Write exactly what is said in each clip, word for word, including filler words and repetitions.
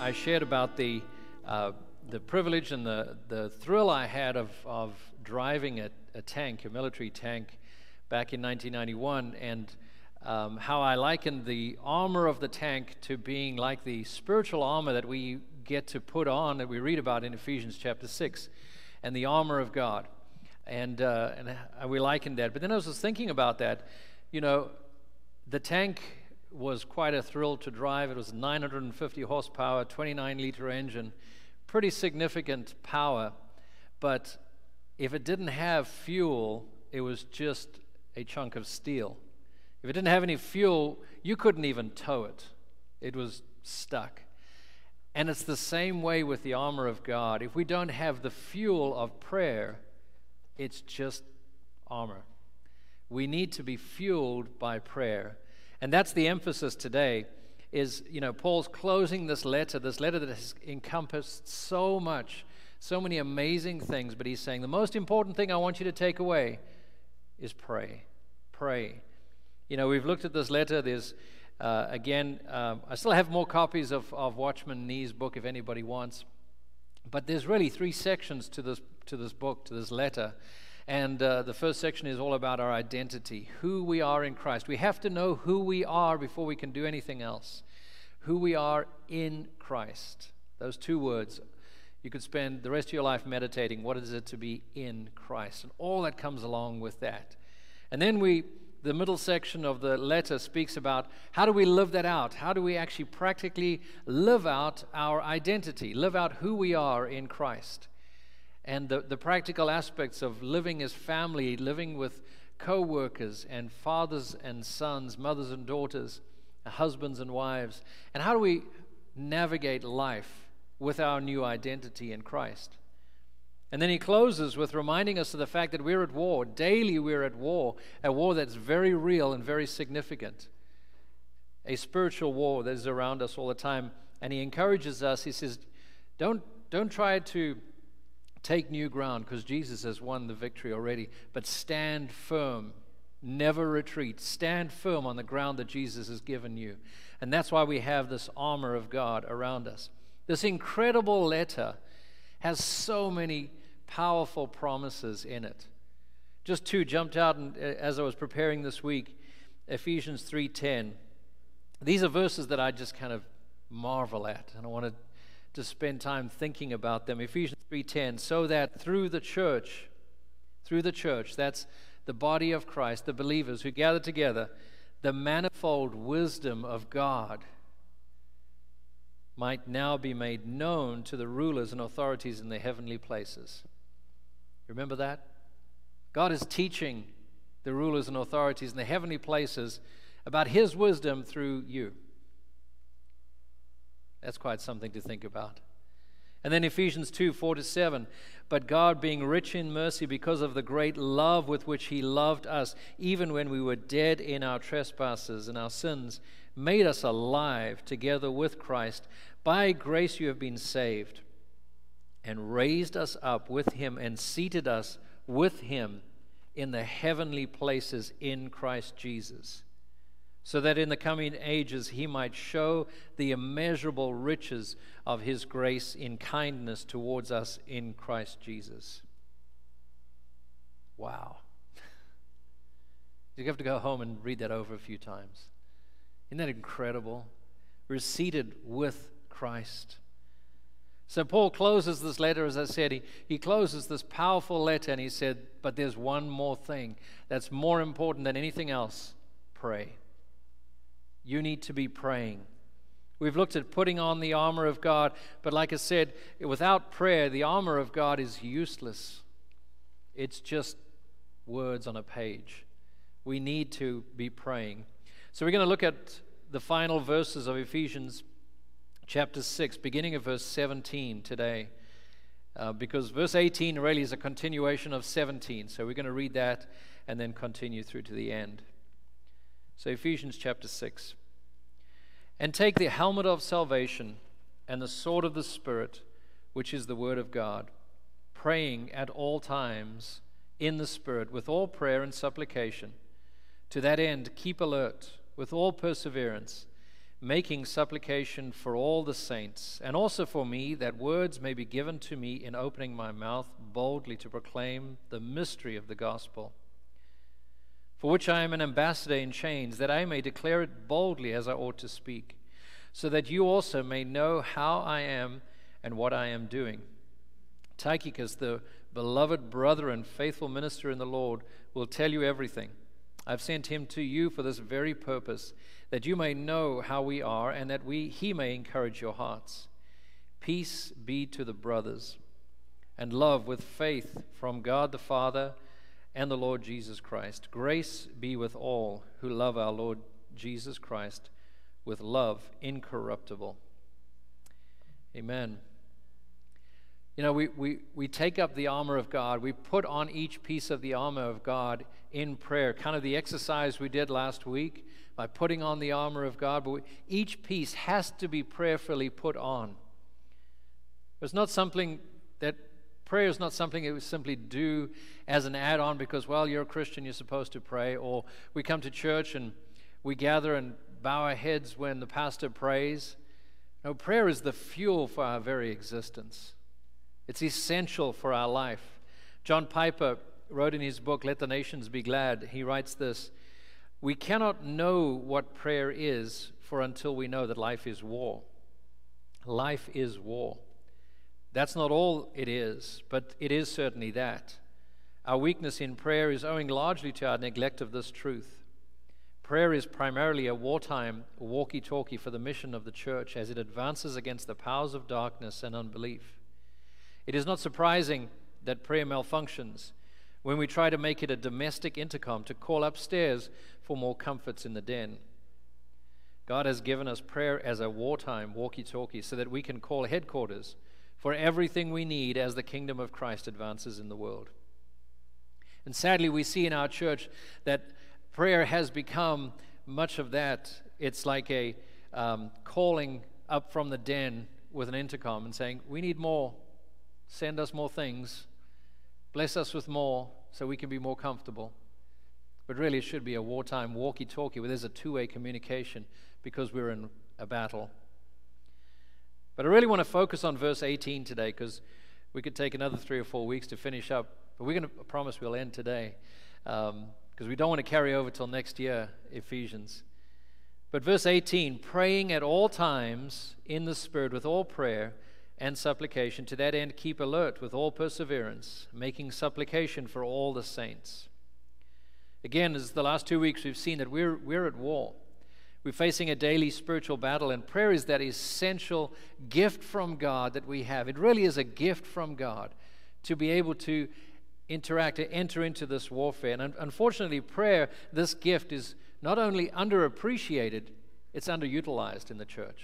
I shared about the uh, the privilege and the, the thrill I had of, of driving a, a tank, a military tank, back in nineteen ninety-one, and um, how I likened the armor of the tank to being like the spiritual armor that we get to put on, that we read about in Ephesians chapter six, and the armor of God. And, uh, and we likened that. But then I was just thinking about that. You know, the tank was quite a thrill to drive. It was nine hundred fifty horsepower, twenty-nine liter engine, pretty significant power. But if it didn't have fuel, it was just a chunk of steel. If it didn't have any fuel, you couldn't even tow it. It was stuck. And it's the same way with the armor of God. If we don't have the fuel of prayer, it's just armor. We need to be fueled by prayer. And that's the emphasis today, is, you know, Paul's closing this letter, this letter that has encompassed so much, so many amazing things, but he's saying the most important thing I want you to take away is pray. Pray. You know, we've looked at this letter. There's, uh, again, um, I still have more copies of, of Watchman Nee's book if anybody wants. But there's really three sections to this, to this book, to this letter. And uh, the first section is all about our identity, who we are in Christ. We have to know who we are before we can do anything else. Who we are in Christ. Those two words. You could spend the rest of your life meditating, what is it to be in Christ? And all that comes along with that. And then we, the middle section of the letter speaks about how do we live that out? How do we actually practically live out our identity, live out who we are in Christ? And the, the practical aspects of living as family, living with co-workers and fathers and sons, mothers and daughters, husbands and wives. And how do we navigate life with our new identity in Christ? And then he closes with reminding us of the fact that we're at war. Daily we're at war, a war that's very real and very significant. A spiritual war that is around us all the time. And he encourages us, he says, don't, don't try to take new ground, because Jesus has won the victory already. But stand firm. Never retreat. Stand firm on the ground that Jesus has given you. And that's why we have this armor of God around us. This incredible letter has so many powerful promises in it. Just two jumped out and, as I was preparing this week. Ephesians three ten. These are verses that I just kind of marvel at, and I want to to spend time thinking about them. Ephesians three ten, so that through the church, through the church, that's the body of Christ, the believers who gather together, the manifold wisdom of God might now be made known to the rulers and authorities in the heavenly places. Remember that? God is teaching the rulers and authorities in the heavenly places about His wisdom through you. That's quite something to think about. And then Ephesians two, four to seven. But God, being rich in mercy because of the great love with which He loved us, even when we were dead in our trespasses and our sins, made us alive together with Christ. By grace you have been saved, and raised us up with Him and seated us with Him in the heavenly places in Christ Jesus, so that in the coming ages He might show the immeasurable riches of His grace in kindness towards us in Christ Jesus. Wow. You have to go home and read that over a few times. Isn't that incredible? We're seated with Christ. So Paul closes this letter, as I said, he, he closes this powerful letter, and he said, but there's one more thing that's more important than anything else. Pray. You need to be praying. We've looked at putting on the armor of God, but like I said, without prayer, the armor of God is useless. It's just words on a page. We need to be praying. So we're going to look at the final verses of Ephesians chapter six, beginning of verse seventeen today, uh, because verse eighteen really is a continuation of seventeen. So we're going to read that and then continue through to the end. So Ephesians chapter six. And take the helmet of salvation and the sword of the Spirit, which is the word of God, praying at all times in the Spirit with all prayer and supplication. To that end, keep alert with all perseverance, making supplication for all the saints, and also for me, that words may be given to me in opening my mouth boldly to proclaim the mystery of the gospel, for which I am an ambassador in chains, that I may declare it boldly as I ought to speak, so that you also may know how I am and what I am doing. Tychicus, the beloved brother and faithful minister in the Lord, will tell you everything. I've sent him to you for this very purpose, that you may know how we are, and that we he may encourage your hearts. Peace be to the brothers, and love with faith from God the Father and the Lord Jesus Christ. Grace be with all who love our Lord Jesus Christ with love incorruptible. Amen. You know, we, we, we take up the armor of God. We put on each piece of the armor of God in prayer, kind of the exercise we did last week by putting on the armor of God. But we, each piece has to be prayerfully put on. It's not something that, prayer is not something that we simply do as an add-on because, well, you're a Christian, you're supposed to pray. Or we come to church and we gather and bow our heads when the pastor prays. No, prayer is the fuel for our very existence. It's essential for our life. John Piper wrote in his book, Let the Nations Be Glad, he writes this: we cannot know what prayer is for until we know that life is war. Life is war. That's not all it is, but it is certainly that. Our weakness in prayer is owing largely to our neglect of this truth. Prayer is primarily a wartime walkie-talkie for the mission of the church as it advances against the powers of darkness and unbelief. It is not surprising that prayer malfunctions when we try to make it a domestic intercom to call upstairs for more comforts in the den. God has given us prayer as a wartime walkie-talkie so that we can call headquarters for everything we need as the kingdom of Christ advances in the world. And sadly, we see in our church that prayer has become much of that. It's like a um, calling up from the den with an intercom and saying, we need more. Send us more things. Bless us with more so we can be more comfortable. But really it should be a wartime walkie-talkie where there's a two-way communication because we're in a battle. But I really want to focus on verse eighteen today because we could take another three or four weeks to finish up. But we're going to I promise we'll end today because um, we don't want to carry over till next year, Ephesians. But verse eighteen, praying at all times in the Spirit with all prayer and supplication, to that end keep alert with all perseverance, making supplication for all the saints. Again, as the last two weeks we've seen that we're, we're at war. We're facing a daily spiritual battle, and prayer is that essential gift from God that we have. It really is a gift from God to be able to interact, to enter into this warfare. And un- unfortunately, prayer, this gift, is not only underappreciated, it's underutilized in the church.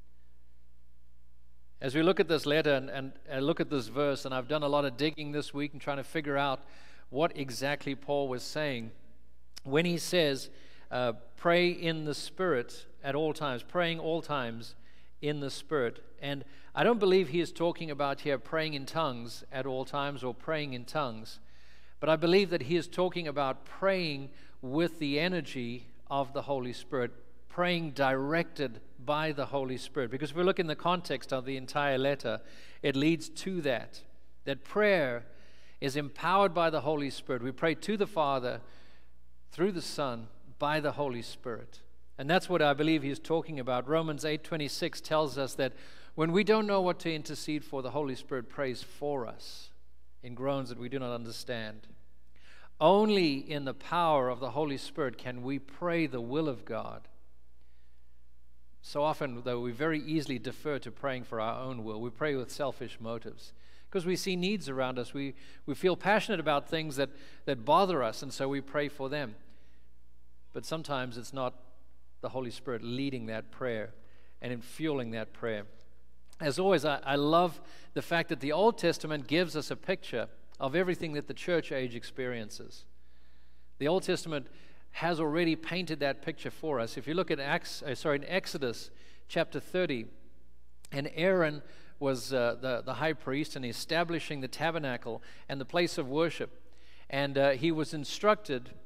As we look at this letter and, and, and look at this verse, and I've done a lot of digging this week and trying to figure out what exactly Paul was saying when he says, uh, pray in the Spirit at all times, praying all times in the Spirit. And I don't believe he is talking about here praying in tongues at all times or praying in tongues, but I believe that he is talking about praying with the energy of the Holy Spirit, praying directed by the Holy Spirit. Because if we look in the context of the entire letter, it leads to that, that prayer is empowered by the Holy Spirit. We pray to the Father through the Son by the Holy Spirit. And that's what I believe he's talking about. Romans eight twenty-six tells us that when we don't know what to intercede for, the Holy Spirit prays for us in groans that we do not understand. Only in the power of the Holy Spirit can we pray the will of God. So often, though, we very easily defer to praying for our own will. We pray with selfish motives because we see needs around us. We, we feel passionate about things that, that bother us, and so we pray for them. But sometimes it's not the Holy Spirit leading that prayer and in fueling that prayer. As always, I, I love the fact that the Old Testament gives us a picture of everything that the church age experiences. The Old Testament has already painted that picture for us. If you look at Acts, uh, sorry, in Exodus chapter thirty, and Aaron was uh, the, the high priest and establishing the tabernacle and the place of worship. And uh, he was instructed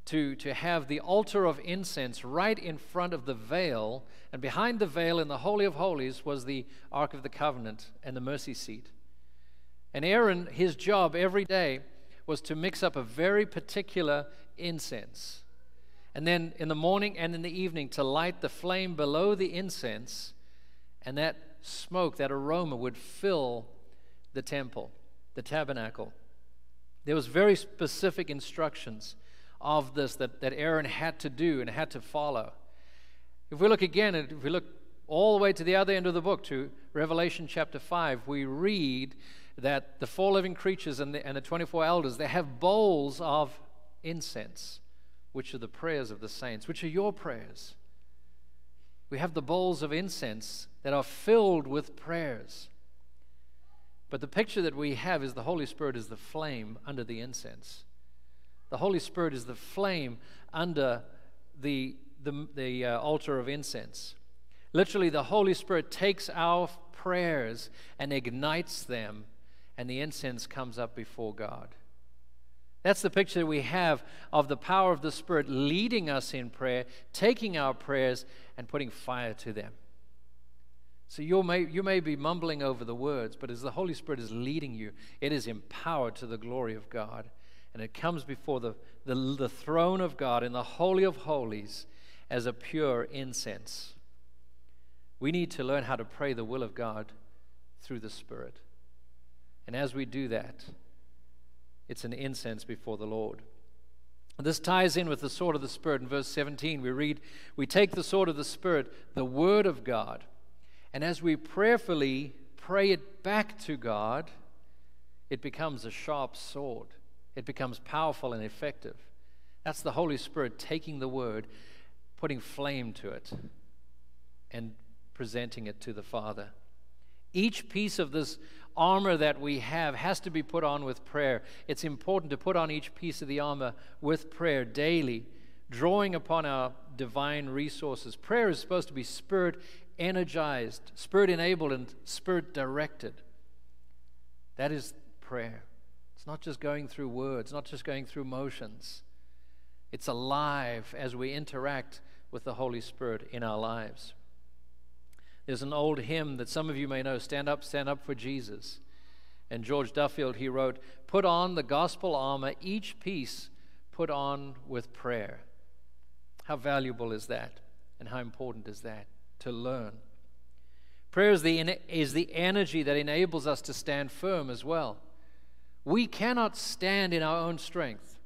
to, to have the altar of incense right in front of the veil, and behind the veil in the Holy of Holies was the Ark of the Covenant and the mercy seat. And Aaron, his job every day was to mix up a very particular incense. And then in the morning and in the evening to light the flame below the incense, and that smoke, that aroma would fill the temple, the tabernacle. There was very specific instructions of this that, that Aaron had to do and had to follow. If we look again, if we look all the way to the other end of the book, to Revelation chapter five, we read that the four living creatures and the, and the twenty-four elders, they have bowls of incense, which are the prayers of the saints, which are your prayers. We have the bowls of incense that are filled with prayers. But the picture that we have is the Holy Spirit is the flame under the incense. The Holy Spirit is the flame under the, the, the uh, altar of incense. Literally, the Holy Spirit takes our prayers and ignites them, and the incense comes up before God. That's the picture we have of the power of the Spirit leading us in prayer, taking our prayers and putting fire to them. So you may, you may be mumbling over the words, but as the Holy Spirit is leading you, it is empowered to the glory of God. And it comes before the, the, the throne of God in the Holy of Holies as a pure incense. We need to learn how to pray the will of God through the Spirit. And as we do that, it's an incense before the Lord. This ties in with the sword of the Spirit. In verse seventeen, we read, we take the sword of the Spirit, the Word of God, and as we prayerfully pray it back to God, it becomes a sharp sword. It becomes powerful and effective. That's the Holy Spirit taking the Word, putting flame to it, and presenting it to the Father. Each piece of this armor that we have has to be put on with prayer. It's important to put on each piece of the armor with prayer daily, drawing upon our divine resources. Prayer is supposed to be Spirit-energized, Spirit-enabled, and Spirit-directed. That is prayer. It's not just going through words, not just going through motions. It's alive as we interact with the Holy Spirit in our lives. There's an old hymn that some of you may know, Stand Up, Stand Up for Jesus. And George Duffield, he wrote, put on the gospel armor, each piece put on with prayer. How valuable is that? And how important is that to learn? Prayer is the, is the energy that enables us to stand firm as well. We cannot stand in our own strength.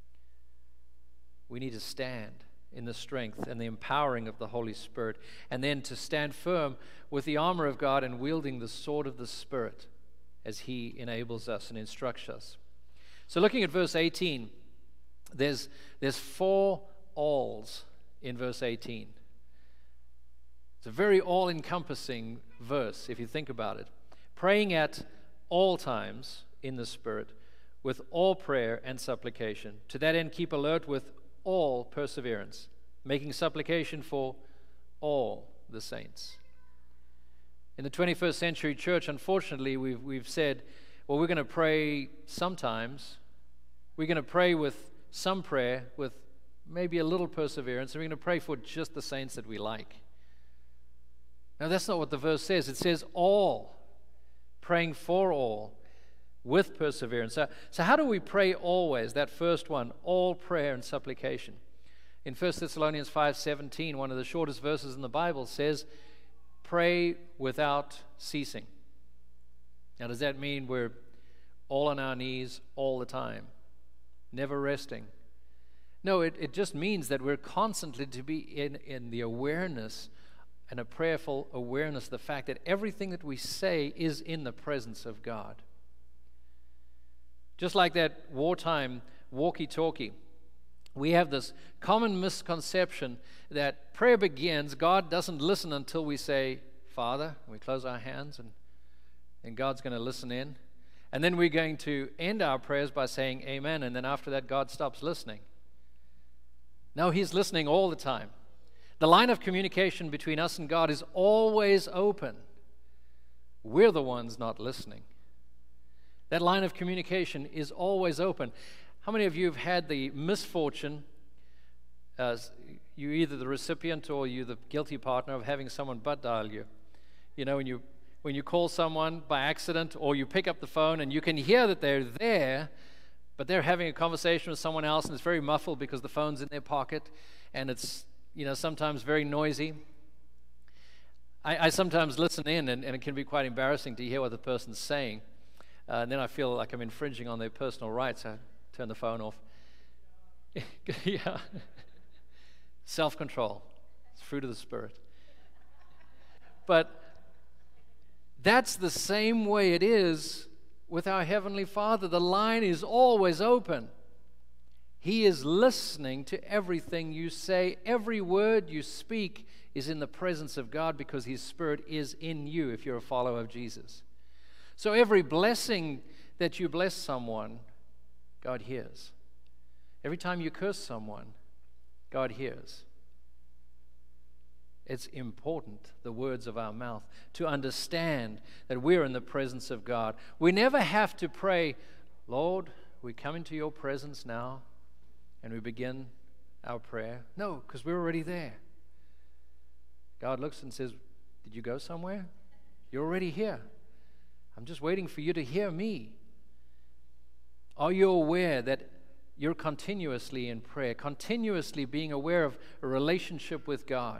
We need to stand in the strength and the empowering of the Holy Spirit, and then to stand firm with the armor of God and wielding the sword of the Spirit as He enables us and instructs us. So looking at verse eighteen, there's, there's four alls in verse eighteen. It's a very all-encompassing verse if you think about it. Praying at all times in the Spirit, with all prayer and supplication. To that end, keep alert with all perseverance, making supplication for all the saints. In the twenty-first century church, unfortunately, we've, we've said, well, we're going to pray sometimes. We're going to pray with some prayer, with maybe a little perseverance, and we're going to pray for just the saints that we like. Now, that's not what the verse says. It says all, praying for all, with perseverance. So, so how do we pray always? That first one, all prayer and supplication. In First Thessalonians five seventeen, one of the shortest verses in the Bible, says, pray without ceasing. Now, does that mean we're all on our knees all the time, never resting? No, it, it just means that we're constantly to be in, in the awareness and a prayerful awareness of the fact that everything that we say is in the presence of God. Just like that wartime walkie-talkie, we have this common misconception that prayer begins, God doesn't listen until we say, Father, and we close our hands, and, and God's going to listen in. And then we're going to end our prayers by saying amen, and then after that, God stops listening. No, He's listening all the time. The line of communication between us and God is always open. We're the ones not listening. That line of communication is always open. How many of you have had the misfortune uh, you're either the recipient or you're the guilty partner of having someone butt dial you. You know, when you when you call someone by accident, or you pick up the phone and you can hear that they're there, but they're having a conversation with someone else, and it's very muffled because the phone's in their pocket, and it's, you know, sometimes very noisy. I, I sometimes listen in, and, and it can be quite embarrassing to hear what the person's saying. Uh, and then I feel like I'm infringing on their personal rights. I turn the phone off. Yeah. Self-control. It's fruit of the Spirit. But that's the same way it is with our Heavenly Father. The line is always open. He is listening to everything you say. Every word you speak is in the presence of God because His Spirit is in you if you're a follower of Jesus. So every blessing that you bless someone, God hears. Every time you curse someone, God hears. It's important, the words of our mouth, to understand that we're in the presence of God. We never have to pray, Lord, we come into your presence now, and we begin our prayer. No, because we're already there. God looks and says, did you go somewhere? You're already here. I'm just waiting for you to hear me. Are you aware that you're continuously in prayer, continuously being aware of a relationship with God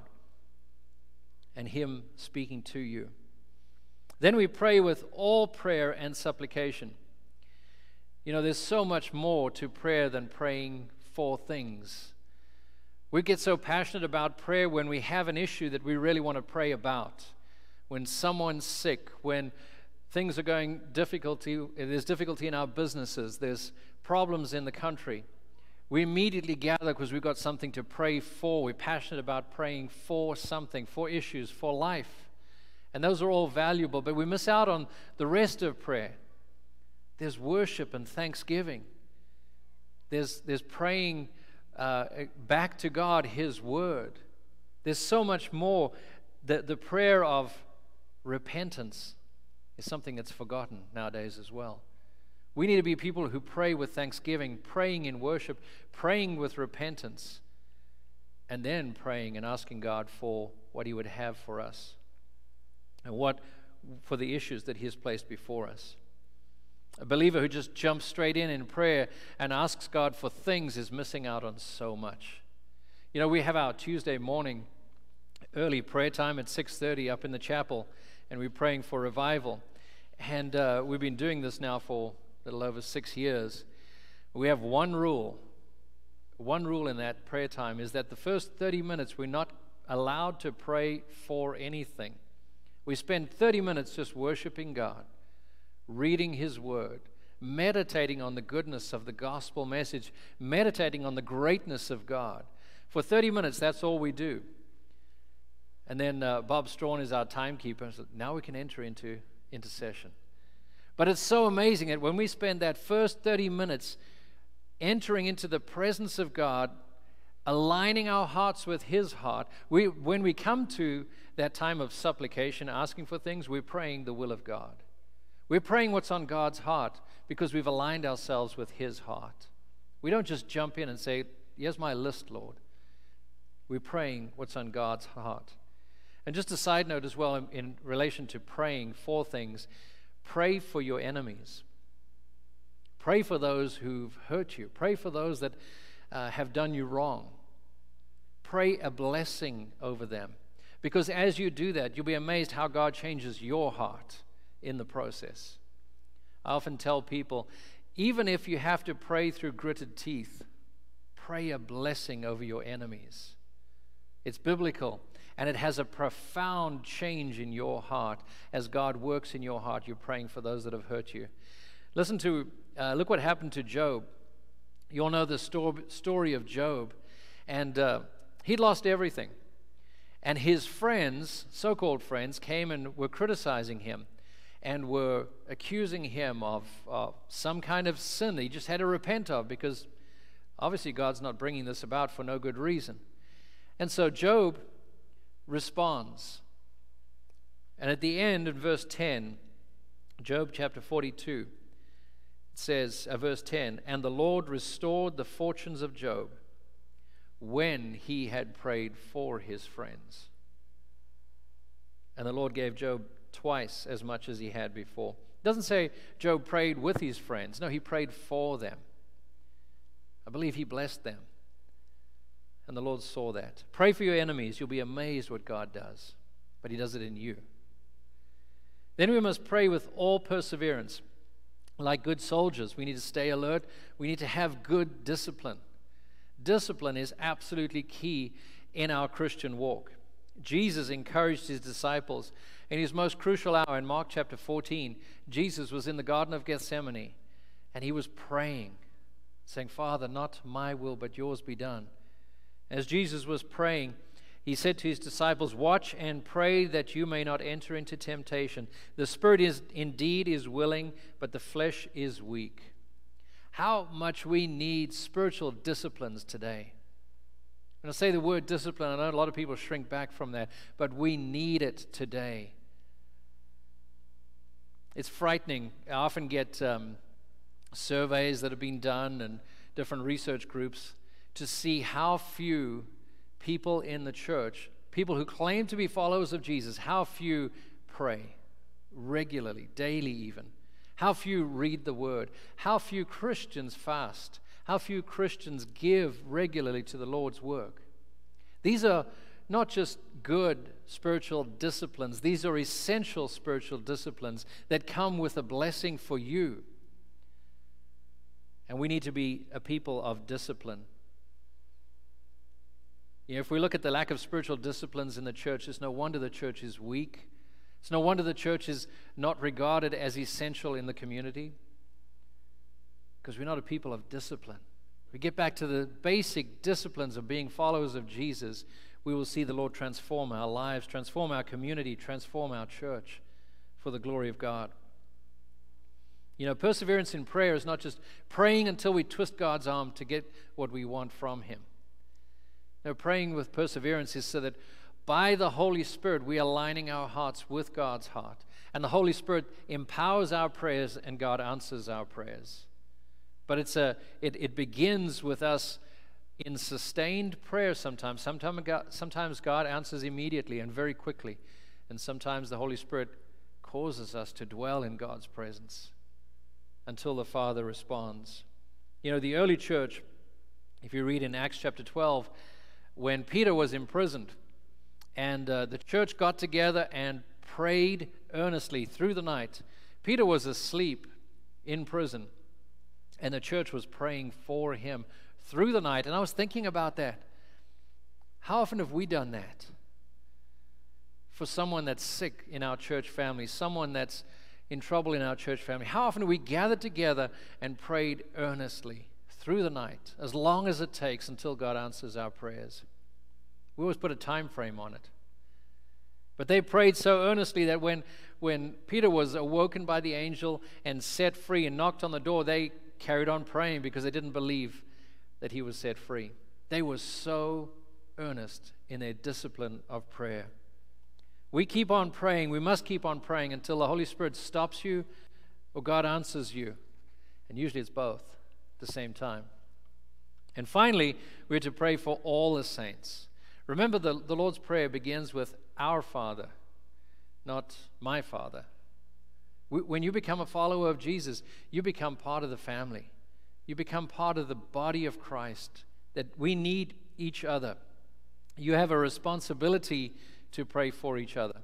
and Him speaking to you? Then we pray with all prayer and supplication. You know, there's so much more to prayer than praying for things. We get so passionate about prayer when we have an issue that we really want to pray about. When someone's sick, when things are going difficulty, there's difficulty in our businesses, there's problems in the country. We immediately gather because we've got something to pray for. We're passionate about praying for something, for issues, for life. And those are all valuable, but we miss out on the rest of prayer. There's worship and thanksgiving. There's, there's praying uh, back to God His Word. There's so much more. The, the prayer of repentance is something that's forgotten nowadays as well. We need to be people who pray with thanksgiving, praying in worship, praying with repentance, and then praying and asking God for what He would have for us and what for the issues that He has placed before us. A believer who just jumps straight in in prayer and asks God for things is missing out on so much. You know, we have our Tuesday morning early prayer time at six thirty up in the chapel, and we're praying for revival. And uh, we've been doing this now for a little over six years. We have one rule. One rule in that prayer time is that the first thirty minutes we're not allowed to pray for anything. We spend thirty minutes just worshiping God, reading His Word, meditating on the goodness of the gospel message, meditating on the greatness of God. For thirty minutes, that's all we do. And then uh, Bob Strawn is our timekeeper. So now we can enter into intercession. But it's so amazing that when we spend that first thirty minutes entering into the presence of God, aligning our hearts with His heart, we, when we come to that time of supplication, asking for things, we're praying the will of God. We're praying what's on God's heart because we've aligned ourselves with His heart. We don't just jump in and say, here's my list, Lord. We're praying what's on God's heart. And just a side note as well in, in relation to praying for things, pray for your enemies. Pray for those who've hurt you. Pray for those that uh, have done you wrong. Pray a blessing over them. Because as you do that, you'll be amazed how God changes your heart in the process. I often tell people, even if you have to pray through gritted teeth, pray a blessing over your enemies. It's biblical, and it has a profound change in your heart. As God works in your heart, you're praying for those that have hurt you. Listen to, uh, look what happened to Job. You all know the sto- story of Job, and uh, he'd lost everything. And his friends, so-called friends, came and were criticizing him and were accusing him of uh, some kind of sin that he just had to repent of, because obviously God's not bringing this about for no good reason. And so Job responds. And at the end, in verse ten, Job chapter forty-two, it says, uh, verse ten, "And the Lord restored the fortunes of Job, when he had prayed for his friends. And the Lord gave Job twice as much as he had before. It doesn't say Job prayed with his friends. No, he prayed for them. I believe he blessed them. And the Lord saw that. Pray for your enemies. You'll be amazed what God does. But he does it in you. Then we must pray with all perseverance. Like good soldiers, we need to stay alert. We need to have good discipline. Discipline is absolutely key in our Christian walk. Jesus encouraged his disciples in his most crucial hour in Mark chapter fourteen. Jesus was in the Garden of Gethsemane, and he was praying, saying, Father, not my will, but yours be done. As Jesus was praying, he said to his disciples, watch and pray that you may not enter into temptation. The spirit is indeed is willing, but the flesh is weak. How much we need spiritual disciplines today. When I say the word discipline, I know a lot of people shrink back from that, but we need it today. It's frightening. I often get um, surveys that have been done and different research groups to see how few people in the church, people who claim to be followers of Jesus, how few pray regularly, daily even. How few read the Word. How few Christians fast. How few Christians give regularly to the Lord's work. These are not just good spiritual disciplines. These are essential spiritual disciplines that come with a blessing for you. And we need to be a people of discipline. You know, if we look at the lack of spiritual disciplines in the church, it's no wonder the church is weak. It's no wonder the church is not regarded as essential in the community, because we're not a people of discipline. We get back to the basic disciplines of being followers of Jesus, we will see the Lord transform our lives, transform our community, transform our church for the glory of God. You know, perseverance in prayer is not just praying until we twist God's arm to get what we want from Him. No, praying with perseverance is so that by the Holy Spirit we are aligning our hearts with God's heart. And the Holy Spirit empowers our prayers and God answers our prayers. But it's a, it, it begins with us in sustained prayer sometimes. Sometimes God, sometimes God answers immediately and very quickly. And sometimes the Holy Spirit causes us to dwell in God's presence until the Father responds. You know, the early church, if you read in Acts chapter twelve, when Peter was imprisoned, and uh, the church got together and prayed earnestly through the night. Peter was asleep in prison, and the church was praying for him through the night. And I was thinking about that. How often have we done that for someone that's sick in our church family, someone that's in trouble in our church family? How often have we gathered together and prayed earnestly through the night, as long as it takes until God answers our prayers? We always put a time frame on it. But they prayed so earnestly that when, when Peter was awoken by the angel and set free and knocked on the door, they carried on praying because they didn't believe that he was set free. They were so earnest in their discipline of prayer. We keep on praying. We must keep on praying until the Holy Spirit stops you or God answers you. And usually it's both at the same time. And finally, we're to pray for all the saints. Remember, the, the Lord's Prayer begins with our Father, not my Father. We, when you become a follower of Jesus, you become part of the family. You become part of the body of Christ, that we need each other. You have a responsibility to pray for each other.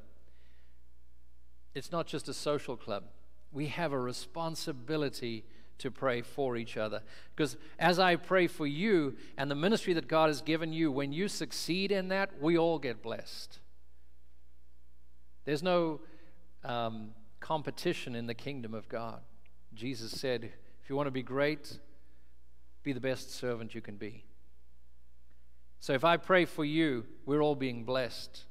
It's not just a social club. We have a responsibility to pray for each other. Because as I pray for you and the ministry that God has given you, when you succeed in that, we all get blessed. There's no um, competition in the kingdom of God. Jesus said, if you want to be great, be the best servant you can be. So if I pray for you, we're all being blessed.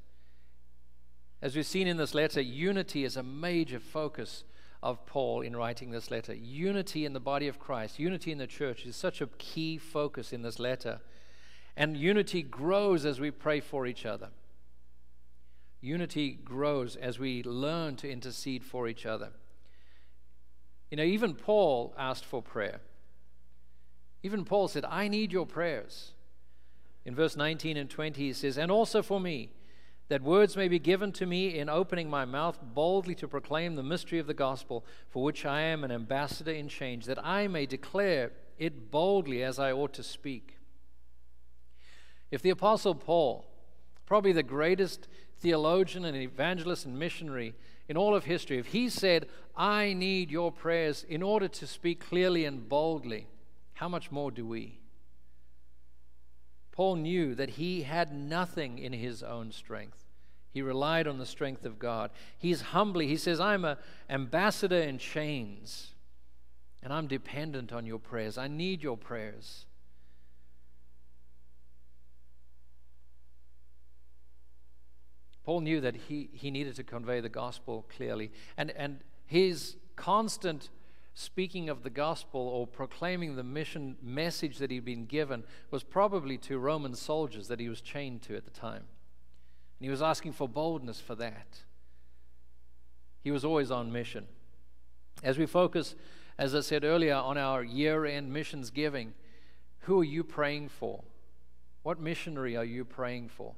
As we've seen in this letter, unity is a major focus of Paul in writing this letter. Unity in the body of Christ, unity in the church is such a key focus in this letter. And unity grows as we pray for each other. Unity grows as we learn to intercede for each other. You know, even Paul asked for prayer. Even Paul said, I need your prayers. In verse nineteen and twenty, he says, "And also for me, that words may be given to me in opening my mouth boldly to proclaim the mystery of the gospel, for which I am an ambassador in chains, that I may declare it boldly as I ought to speak." If the Apostle Paul, probably the greatest theologian and evangelist and missionary in all of history, if he said, "I need your prayers in order to speak clearly and boldly," how much more do we? Paul knew that he had nothing in his own strength. He relied on the strength of God. He's humbly, he says, "I'm an ambassador in chains, and I'm dependent on your prayers. I need your prayers." Paul knew that he, he needed to convey the gospel clearly. And, and his constant speaking of the gospel or proclaiming the mission message that he'd been given was probably to Roman soldiers that he was chained to at the time. And he was asking for boldness for that. He was always on mission. As we focus, as I said earlier, on our year-end missions giving, who are you praying for? What missionary are you praying for?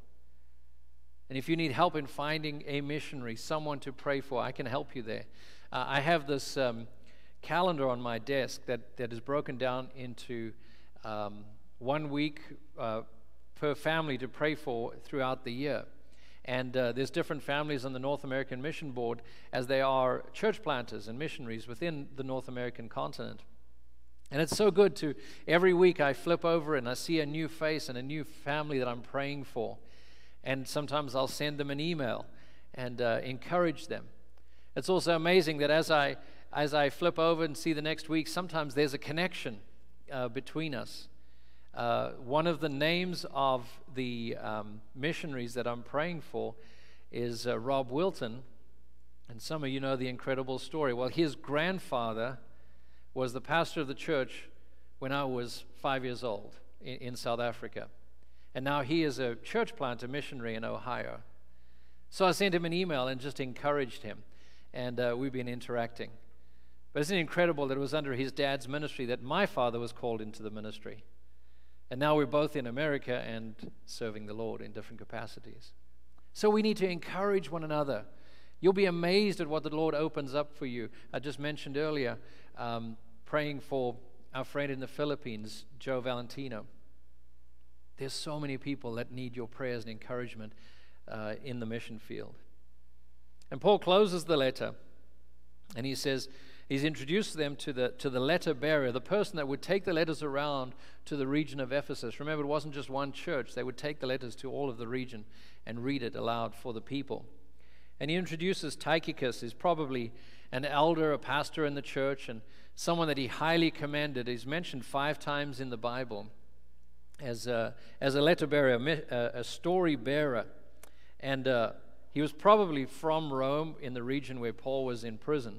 And if you need help in finding a missionary, someone to pray for, I can help you there. Uh, I have this um, calendar on my desk that, that is broken down into um, one week uh, per family to pray for throughout the year. And uh, there's different families on the North American Mission Board as they are church planters and missionaries within the North American continent. And it's so good to, every week I flip over and I see a new face and a new family that I'm praying for. And sometimes I'll send them an email and uh, encourage them. It's also amazing that as I as I flip over and see the next week, sometimes there's a connection uh, between us. Uh, one of the names of the um, missionaries that I'm praying for is uh, Rob Wilton. And some of you know the incredible story. Well, his grandfather was the pastor of the church when I was five years old in, in South Africa. And now he is a church planter missionary in Ohio. So I sent him an email and just encouraged him. And uh, we've been interacting. But isn't it incredible that it was under his dad's ministry that my father was called into the ministry? And now we're both in America and serving the Lord in different capacities. So we need to encourage one another. You'll be amazed at what the Lord opens up for you. I just mentioned earlier, um, praying for our friend in the Philippines, Joe Valentino. There's so many people that need your prayers and encouragement uh, in the mission field. And Paul closes the letter, and he says, he's introduced them to the to the letter bearer, the person that would take the letters around to the region of Ephesus. Remember, it wasn't just one church. They would take the letters to all of the region and read it aloud for the people. And he introduces Tychicus, who's probably an elder, a pastor in the church, and someone that he highly commended. He's mentioned five times in the Bible as a, as a letter bearer, a, a story bearer. And uh, he was probably from Rome, in the region where Paul was in prison.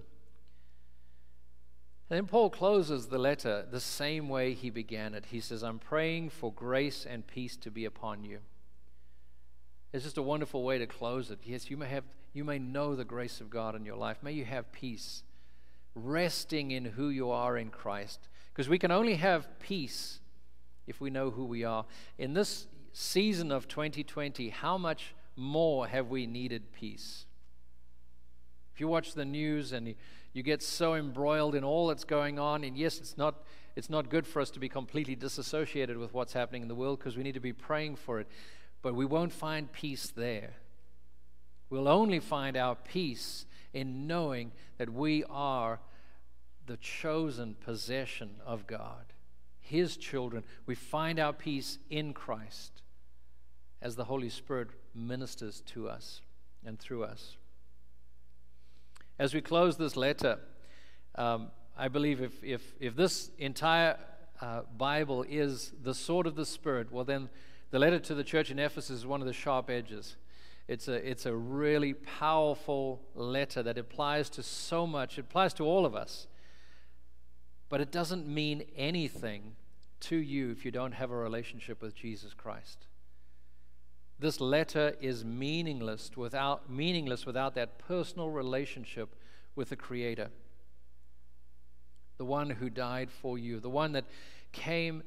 And then Paul closes the letter the same way he began it. He says, "I'm praying for grace and peace to be upon you." It's just a wonderful way to close it. Yes, you may have, you may know the grace of God in your life. May you have peace, resting in who you are in Christ. Because we can only have peace if we know who we are. In this season of twenty twenty, how much more have we needed peace? If you watch the news and you, you get so embroiled in all that's going on, and yes, it's not it's not good for us to be completely disassociated with what's happening in the world, because we need to be praying for it, but we won't find peace there. We'll only find our peace in knowing that we are the chosen possession of God, His children. We find our peace in Christ as the Holy Spirit ministers to us and through us. As we close this letter, um, I believe if, if, if this entire uh, Bible is the sword of the Spirit, well then the letter to the church in Ephesus is one of the sharp edges. It's a, it's a really powerful letter that applies to so much. It applies to all of us. But it doesn't mean anything to you if you don't have a relationship with Jesus Christ. This letter is meaningless without, meaningless without that personal relationship with the Creator, the one who died for you, the one that came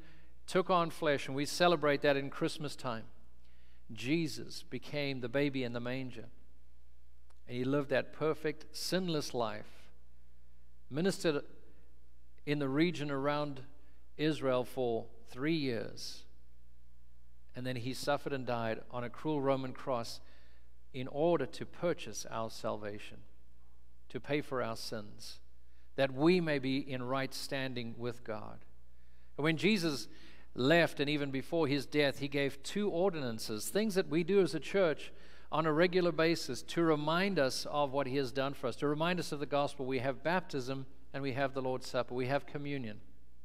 took on flesh, and we celebrate that in Christmas time. Jesus became the baby in the manger, and he lived that perfect, sinless life, ministered in the region around Israel for three years, and then he suffered and died on a cruel Roman cross in order to purchase our salvation, to pay for our sins, that we may be in right standing with God. And when Jesus left, and even before his death, he gave two ordinances, things that we do as a church on a regular basis to remind us of what he has done for us, to remind us of the gospel. We have baptism and we have the Lord's Supper. We have communion.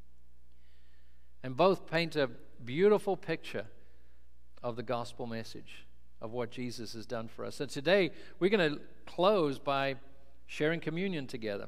And both paint a beautiful picture of the gospel message of what Jesus has done for us. And today we're going to close by sharing communion together.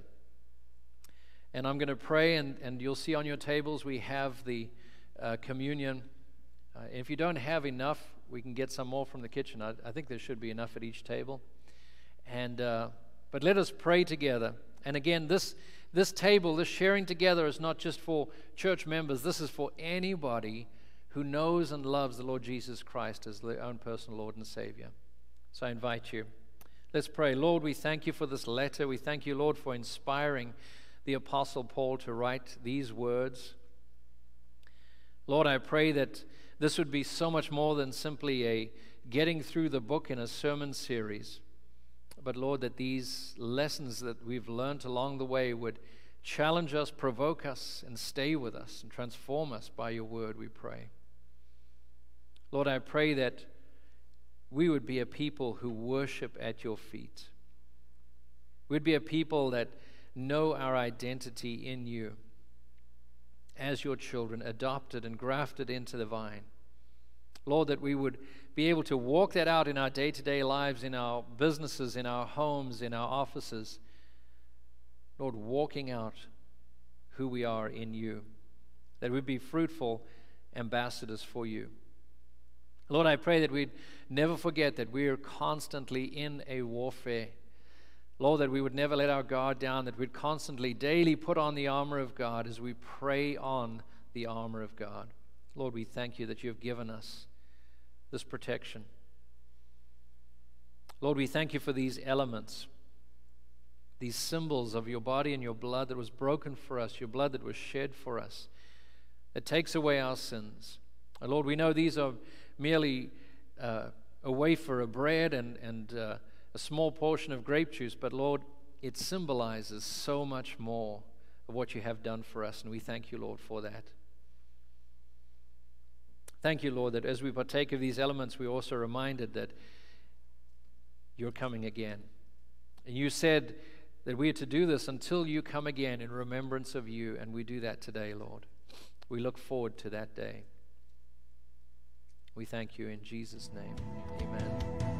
And I'm going to pray, and, and you'll see on your tables we have the uh, communion. Uh, if you don't have enough, we can get some more from the kitchen. I, I think there should be enough at each table. And uh, but let us pray together. And again, this this table, this sharing together is not just for church members. This is for anybody who knows and loves the Lord Jesus Christ as their own personal Lord and Savior. So I invite you. Let's pray. Lord, we thank you for this letter. We thank you, Lord, for inspiring the Apostle Paul to write these words. Lord, I pray that this would be so much more than simply a getting through the book in a sermon series. But Lord, that these lessons that we've learned along the way would challenge us, provoke us, and stay with us and transform us by your word, we pray. Lord, I pray that we would be a people who worship at your feet. We'd be a people that know our identity in you as your children, adopted and grafted into the vine. Lord, that we would be able to walk that out in our day-to-day lives, in our businesses, in our homes, in our offices. Lord, walking out who we are in you, that we'd be fruitful ambassadors for you. Lord, I pray that we'd never forget that we are constantly in a warfare. Lord, that we would never let our guard down, that we'd constantly, daily put on the armor of God as we pray on the armor of God. Lord, we thank you that you have given us this protection. Lord, we thank you for these elements, these symbols of your body and your blood that was broken for us, your blood that was shed for us, that takes away our sins. And Lord, we know these are merely uh, a wafer of bread and, and uh, a small portion of grape juice, but Lord, it symbolizes so much more of what you have done for us, and we thank you, Lord, for that. Thank you, Lord, that as we partake of these elements, we're also reminded that you're coming again. And you said that we are to do this until you come again in remembrance of you, and we do that today, Lord. We look forward to that day. We thank you in Jesus' name. Amen.